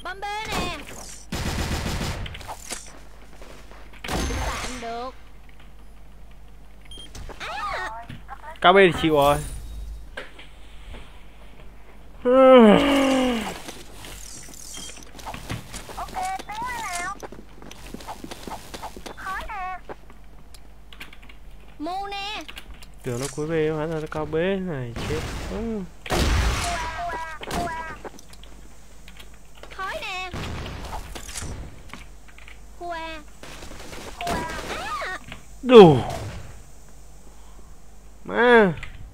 Bom bê nè. Tạm được. Cao B thì chịu rồi. Ok, tính nào. Khói nè. Mu nè. Tưởng nó cuối B hóa ra nó cao B này chết. Khói nè. Qua. Đủ. Mà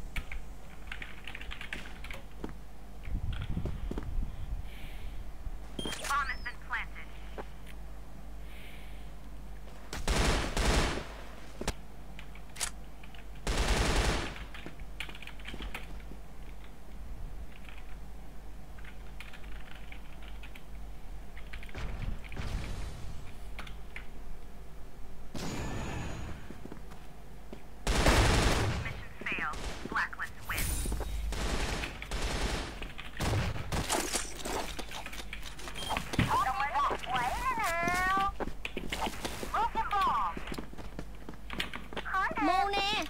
Mu nè.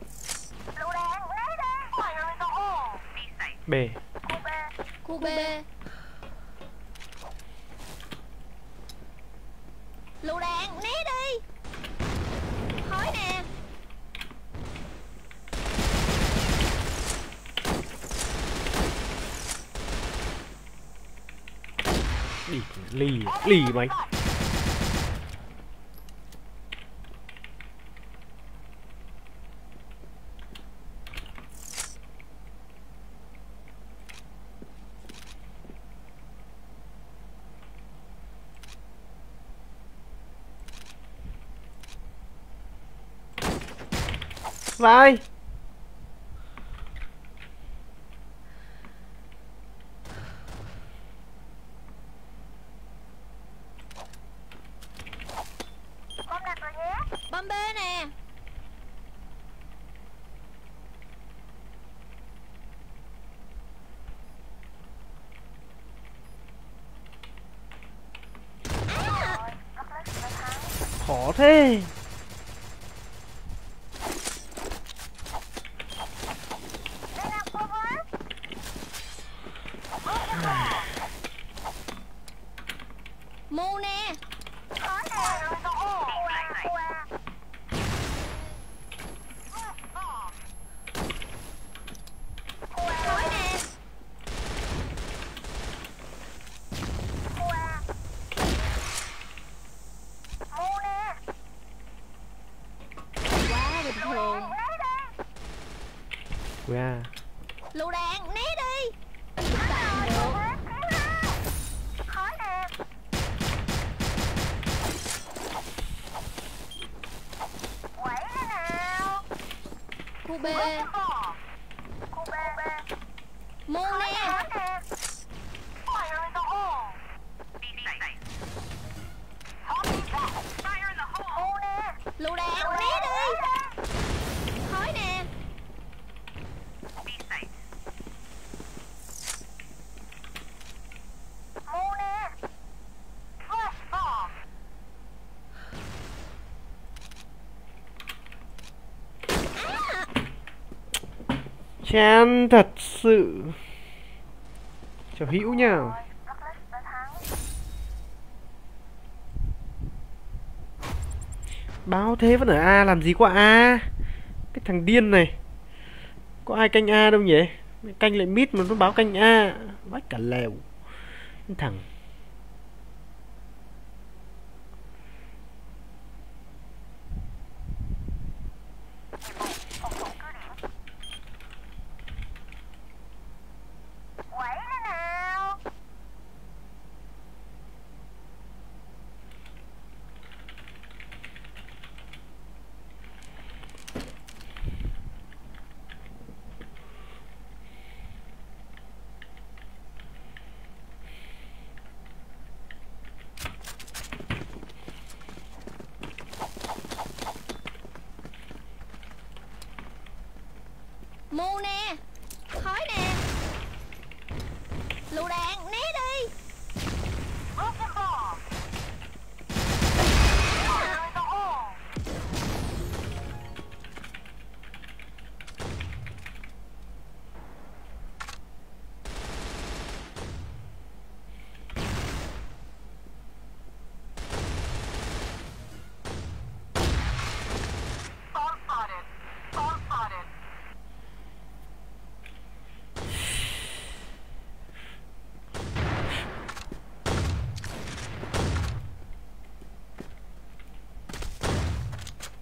B. Khu B. Lựu đạn né đi. Khói nè. Đi lì lì mày. Vai. Bom đặt rồi nhé. Bom B nè. Khó thế. Mu nè. Khói nè. Khói nè. Mu nè. Quá bình thường. Qua. Lựu đạn né đi. Tạm được. Khói nè. Quẩy thế nào. Khu B. Khu B. Mu nè. Mu nè. Lựu đạn né đi. Khói nè. Mu nè. Chán thật sự. Chào Hữu nha. Báo thế vẫn ở A làm gì có A. Cái thằng điên này. Có ai canh A đâu nhỉ? Canh lại mid mà nó báo canh A. Vách cả lèo. Cái thằng Quẩy thế nào. Mu nè. Khói nè. Lựu đạn né đi.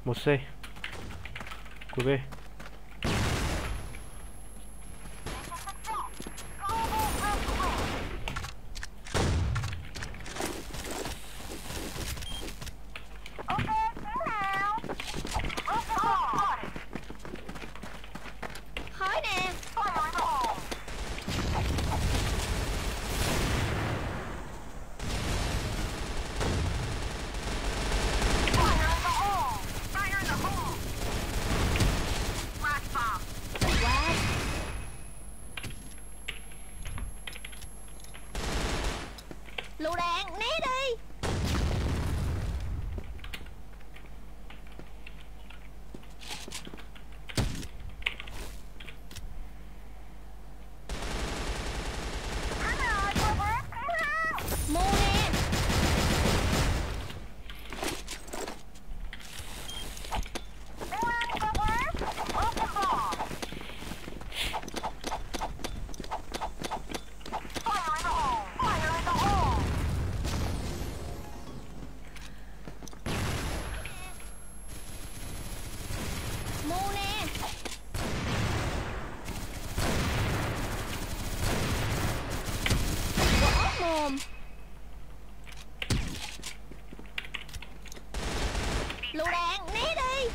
1C. Cúi B. Khói nè. Quá. Lựu đạn, né đi. Mua nè. Mua nè. Võ mồm. Lựu đạn, né đi.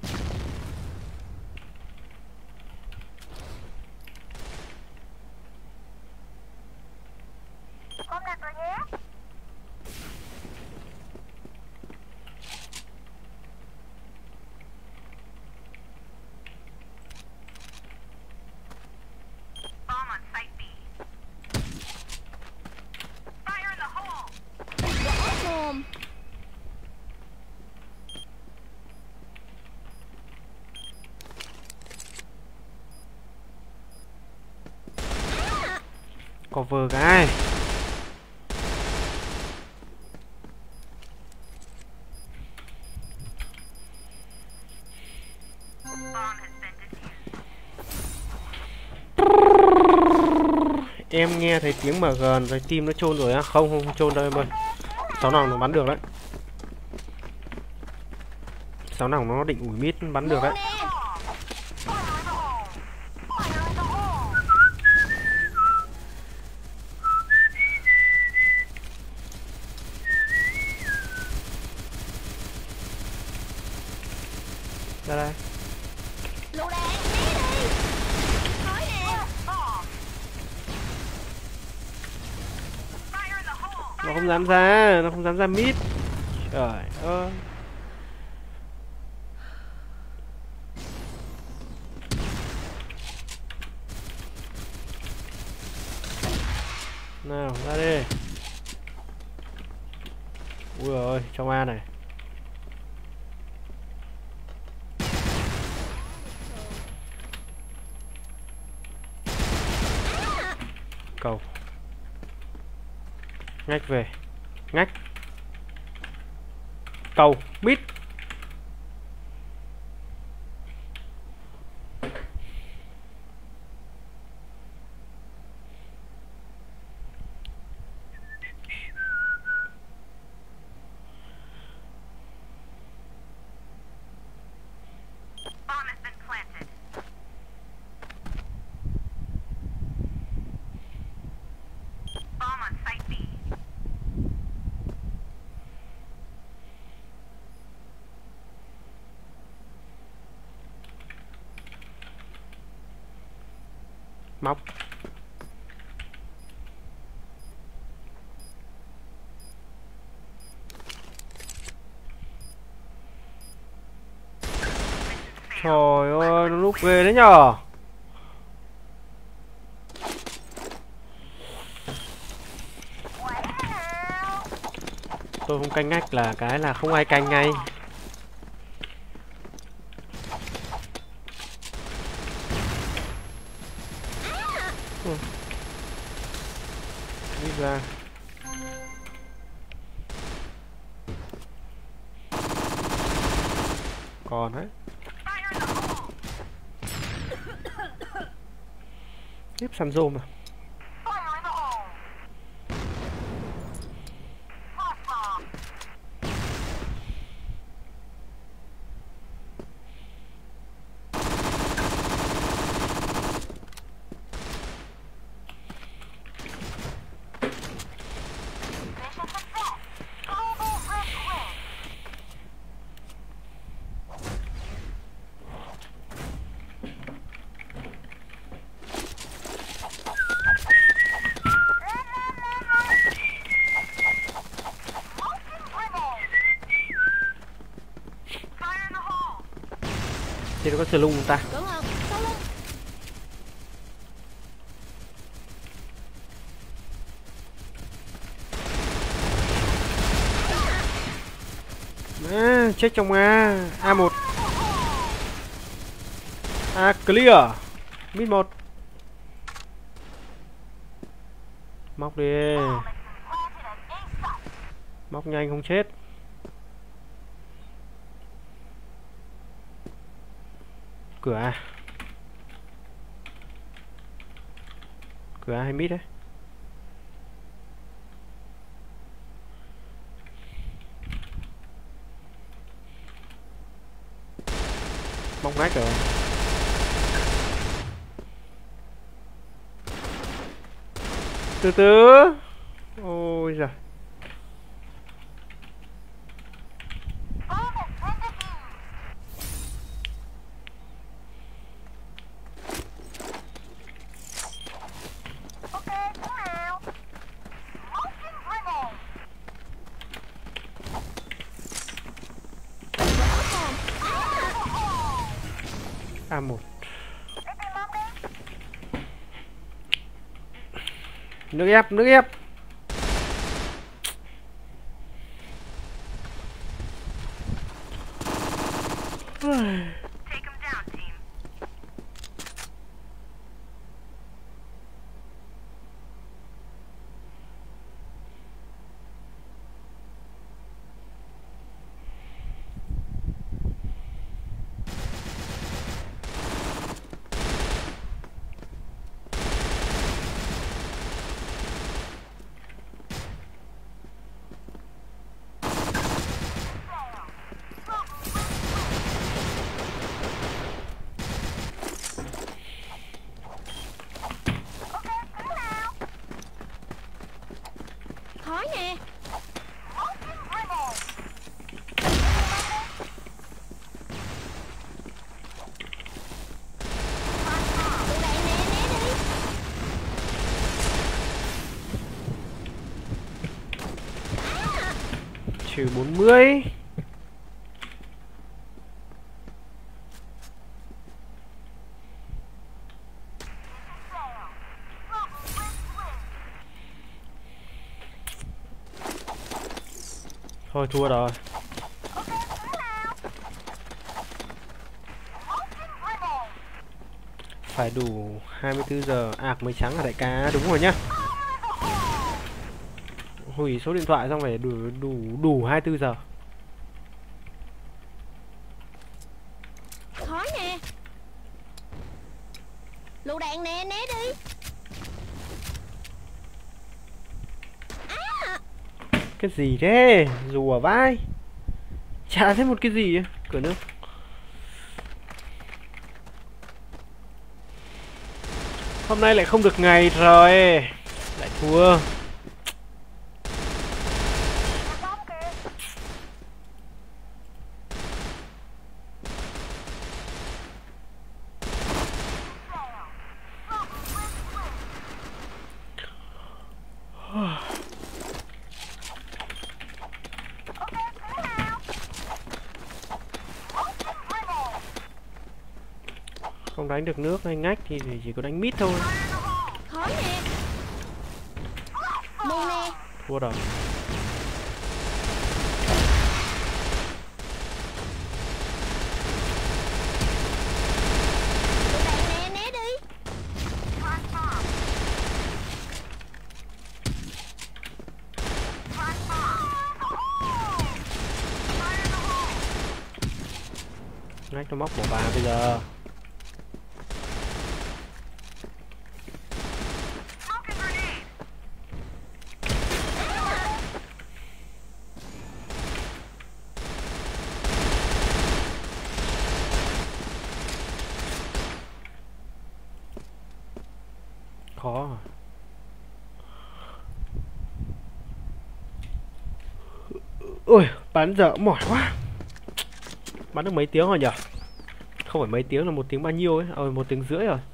Con đặt rồi nhé. Võ mồm. Cover cái. Em nghe thấy tiếng MG rồi tim nó chôn rồi á. Không chôn đâu em ơi. 6 nòng nó bắn được đấy. 6 nòng nó định ủi mít bắn được đấy. Ra đây. Lựu đạn, né đi. Khói nè. Nó không dám ra, nó không dám ra mít. Trời ơi. Nào, ra đi. Ui ơi, trong A này. Cầu. Ngách về. Ngách. Cầu, mít. Móc. Trời ơi, nó lúc ghê đấy nhở. Tôi không canh ngách là cái là không ai canh ngay. Đi ra. Còn đấy. Tiếp săn rôm à. nó có sờ lung không ta? Đúng không? Sau lưng. Chết trong A. A1. A clear. Mid 1. Móc đi. Móc nhanh không chết. Cửa A. Cửa A hay mid đấy? Móc ngách rồi. Từ từ. Ôi giời. A1. Nước ép, nước ép. Khói nè. Tụi bạn nè, né đi. Trừ 40. Thôi thua rồi. Phải đủ 24 giờ ạc mới trắng hả đại ca? Đúng rồi nhá. Hủy số điện thoại xong phải đủ 24 giờ. Khói nè. Lựu đạn nè, né đi. Cái gì thế? Rùa vai. Chả thấy một cái gì ấy. Cửa nước. Hôm nay lại không được ngày rồi. Lại thua. Không đánh được nước hay ngách thì chỉ có đánh mít thôi. Khói nè. Mù nè. Thua rồi. Tụi bạn nè, né đi. Ngách nó móc bỏ bà bây giờ. Khó. Ôi, bắn giờ mỏi quá. Bắn được mấy tiếng rồi nhỉ? Không phải mấy tiếng, là 1 tiếng bao nhiêu ấy. 1 tiếng rưỡi rồi.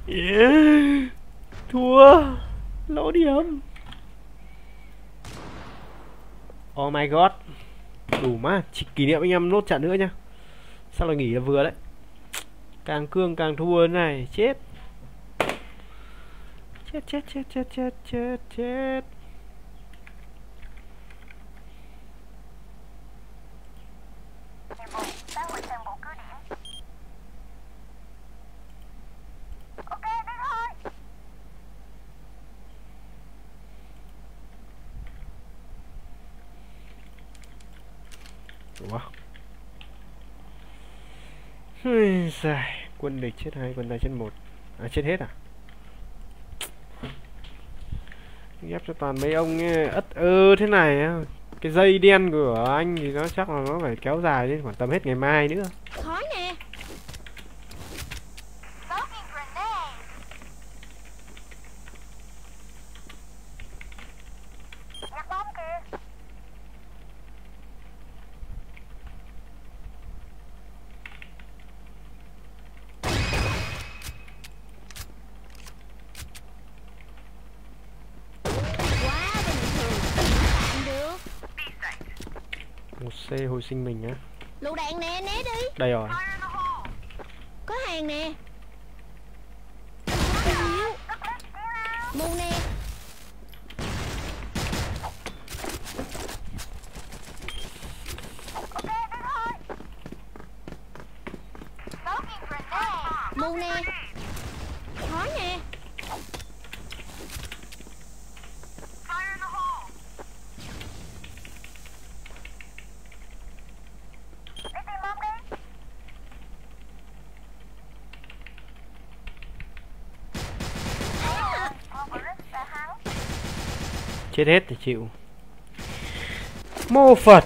Yeah. Thua. Lỗ điểm. Oh my god. Đủ mà, chỉ kỷ niệm anh em nốt trận nữa nhá. Sao lại nghỉ là vừa đấy. Càng cương càng thua thế này, chết. Chết. Wow. Quân địch chết 2, quân ta chết 1. À chết hết à? Ghép cho toàn mấy ông ất ơ thế này á. Cái dây đen của anh thì nó chắc là nó phải kéo dài đến khoảng tầm hết ngày mai nữa. Khói nè. Một C hồi sinh mình á. Lựu đạn nè, né đi. Đây rồi. Có hàng nè. Mù nè. Mù nè. Khói nè. Chết hết thì chịu. Mô Phật.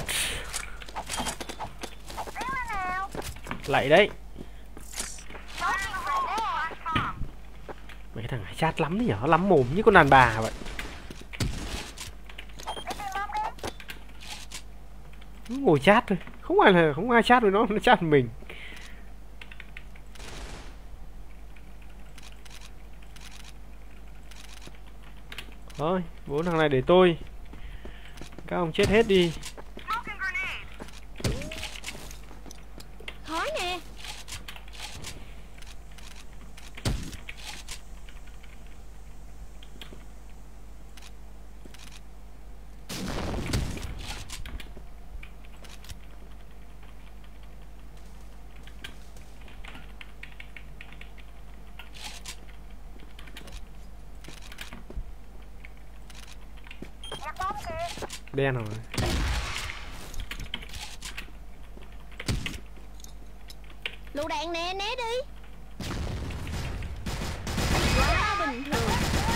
Lại đấy. Mấy thằng này chát lắm đấy nhở, lắm mồm như con đàn bà vậy. Ngồi chát thôi, không ai chát với nó chát mình. Thôi, 4 thằng này để tôi. Các ông chết hết đi. Khói nè. Đen rồi. Lựu đạn nè, né đi. Quá bình thường.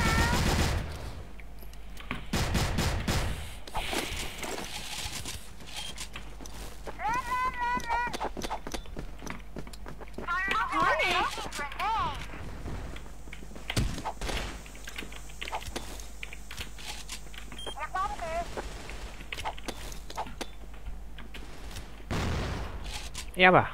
Khói nè. Ép à?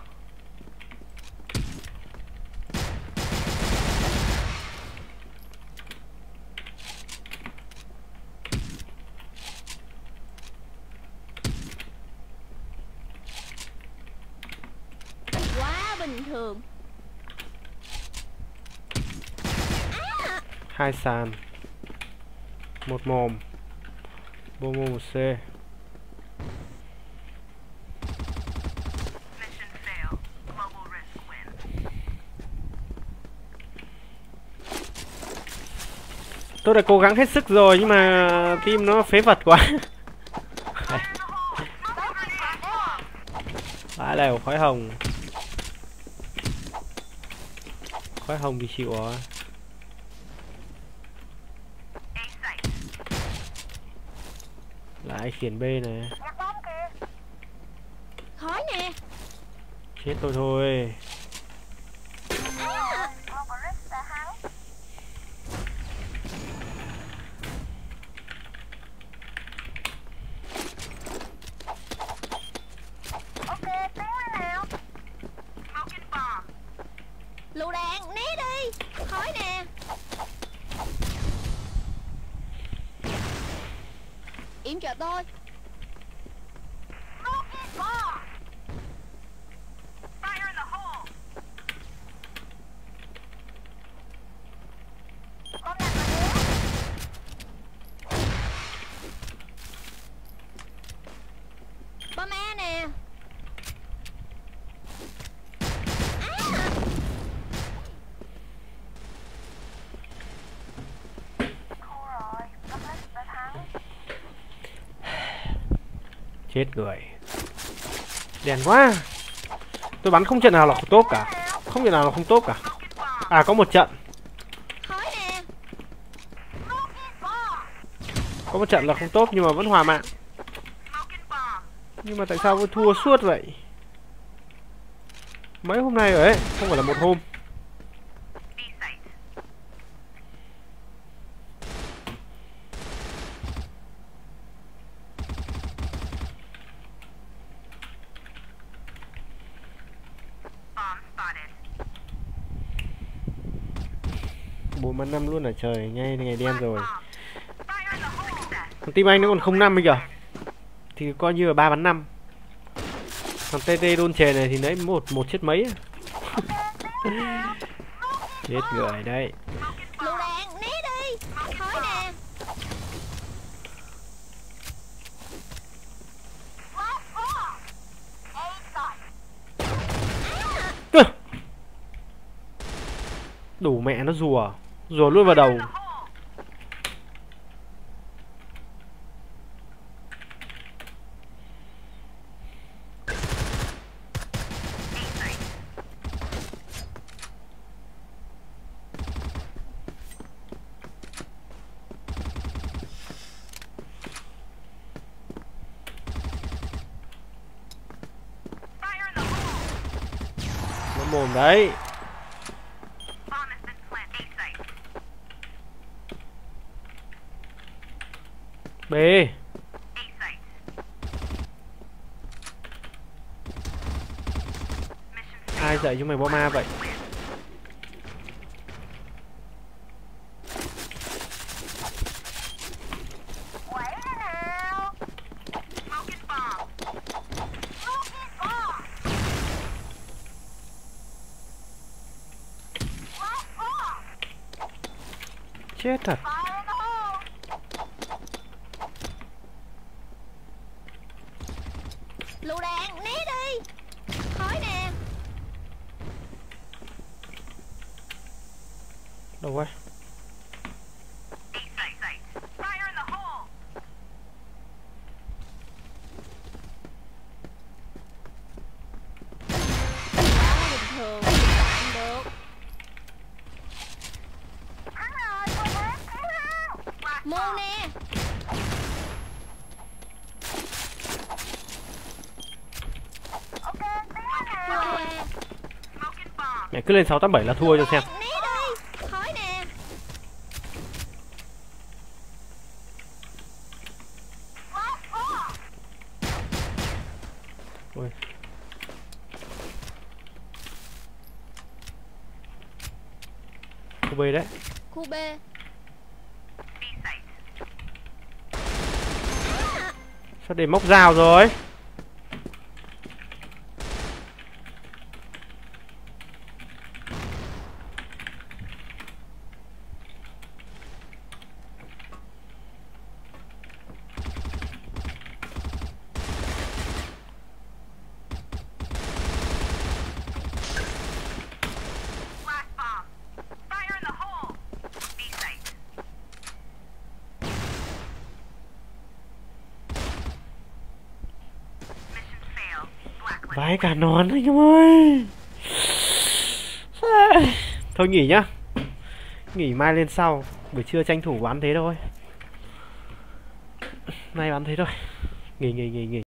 Quá bình thường. Hai sàn. Một mồm. Bô mô một C. Tôi đã cố gắng hết sức rồi nhưng mà team nó phế vật quá. Vãi lèo khói hồng. Khói hồng thì chịu rồi. Lại khiển B này. Khói nè. Chết tôi thôi. Lựu đạn, né đi. Khói nè. yểm trợ tôi. Bom A nè. Chết người. Đèn quá. Tôi bắn không trận nào là không tốt cả. Không trận nào là không tốt cả. À có một trận. Khói nè. Có một trận là không tốt nhưng mà vẫn hòa mạng. Nhưng mà tại sao tôi thua suốt vậy? Mấy hôm nay rồi ấy, không phải là một hôm. Bốn bắn năm luôn ở trời, ngay ngày đen rồi. Còn team anh nó còn 0-5 bây giờ. Thì coi như là 3 bắn 5. Còn TT đôn chè này thì nãy một chết mấy. Chết người đấy. Lựu đạn, né đi. Khói nè. Đủ mẹ nó rùa. Rùa luôn vào đầu. Nó mồm đấy. B. Ai dạy chúng mày bom ma vậy? Chết thật. Lựu đạn, né đi. Khói nè. Đâu rồi? Bình thường, tạm được. Môn nè. Mẹ cứ lên 687 là thua cho xem. Né đi. Khói nè. Ôi. Khu B đấy. Khu B. Sao để móc dao rồi? Vãi cả nón anh em ơi. Thôi nghỉ nhá. Nghỉ mai lên sau. Buổi trưa tranh thủ bắn thế thôi. Nay bắn thế thôi. Nghỉ.